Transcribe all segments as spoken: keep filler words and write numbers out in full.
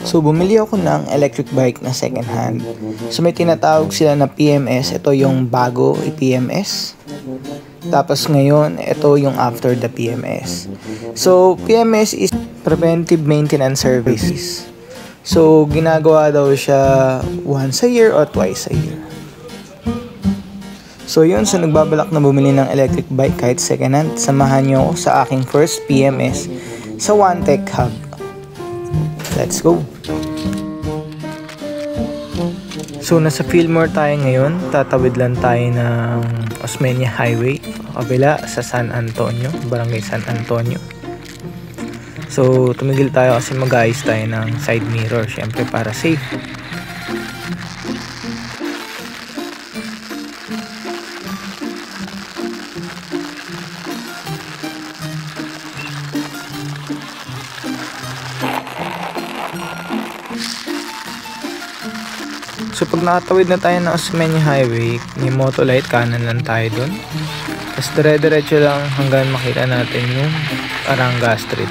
So, bumili ako ng electric bike na second hand. So, may tinatawag sila na P M S. Ito yung bago i-P M S. Tapos ngayon, ito yung after the P M S. So, P M S is Preventive Maintenance Services. So, ginagawa daw siya once a year or twice a year. So, yun. So, nagbabalak na bumili ng electric bike kahit second hand. Samahan nyo ako sa aking first P M S sa One Tech Hub. Let's go! So, nasa Fillmore tayo ngayon. Tatawid lang tayo ng Osmeña Highway. Kabila sa San Antonio. Barangay San Antonio. So, tumigil tayo kasi mag-ayos tayo ng side mirror. Siyempre, para safe. So, pag nakatawid na tayo ng Osmeña Highway, may Motolite, kanan lang tayo dun. Tapos, dire-diretso lang hanggang makita natin yung Aranga Street.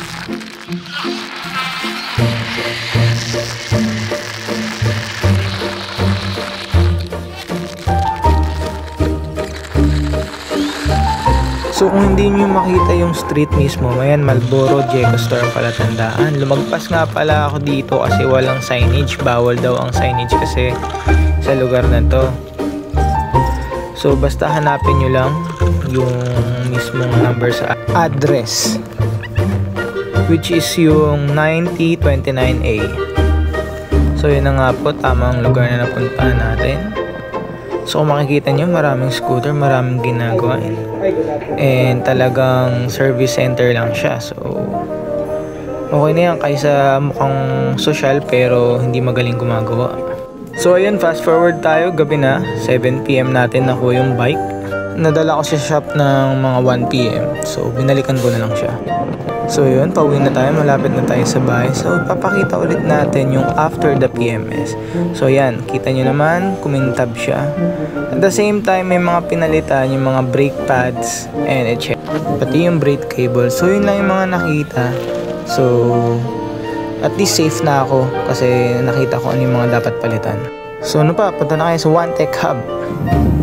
So, kung hindi nyo makita yung street mismo, mayan, Malboro Jeco Store pala tandaan. Lumagpas nga pala ako dito kasi walang signage. Bawal daw ang signage kasi sa lugar na to. So, basta hanapin nyo lang yung mismong number sa address, which is yung ninety twenty-nine A. So, yun na nga po, tamang lugar na napuntahan natin. So, kung makikita nyo, maraming scooter, maraming ginagawa. And talagang service center lang siya. So, okay na yan kaysa mukhang social pero hindi magaling gumagawa. So, ayun, fast forward tayo. Gabi na, seven P M natin nakuha yung bike. Nadala ko sa shop ng mga one P M. So, binalikan ko na lang siya. So, yun, pauwi na tayo. Malapit na tayo sa bahay. So, papakita ulit natin yung after the P M S. So, yan. Kita nyo naman, kumintab siya. At the same time, may mga pinalitan yung mga brake pads and et cetera. Pati yung brake cable. So, yun lang yung mga nakita. So, at least safe na ako kasi nakita ko ano yung mga dapat palitan. So, ano pa? Punta na kayo sa One Tech Hub.